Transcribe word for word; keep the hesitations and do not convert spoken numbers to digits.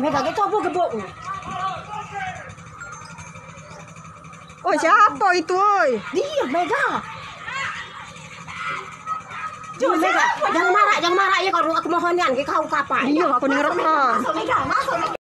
Mega itu apa gebuknya? Oh siapa itu? Oi? Dia Mega. Jangan Mega, jangan marah, jangan marah ya kalau aku mohon yang kau kapan? Iya aku dengar. Masuk Mega, masuk Mega.